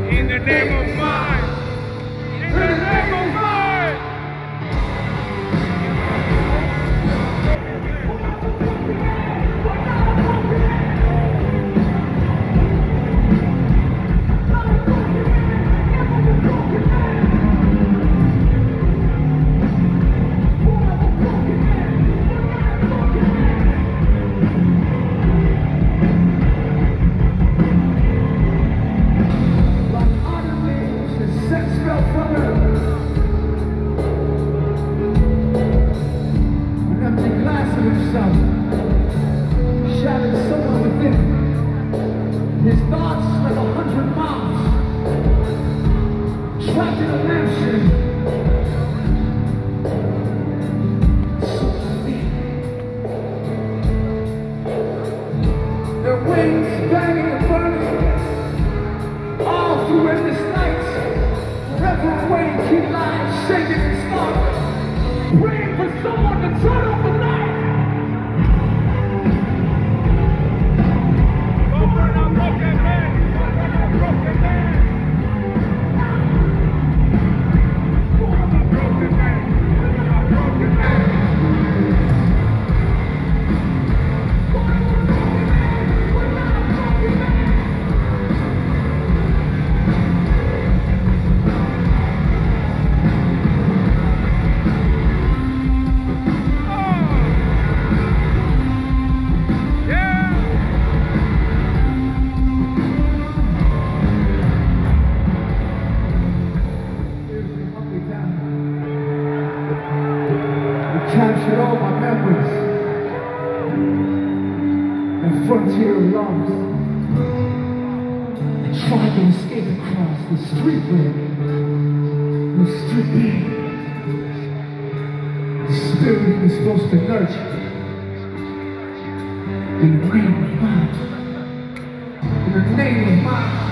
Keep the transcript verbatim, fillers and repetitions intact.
In the name of mine. In the name of mine. Shattered somewhere within. His thoughts like a hundred miles, trapped in a lampshade. So thin. Their wings banging and burning, all through endless nights. Forever awake, keep lying, shaking and stark, praying for someone to turn off the night. Captured all my memories and frontier lost. I tried to escape across the street where the street beat. The spirit was supposed to nurture in the name of mine. In the name of mine.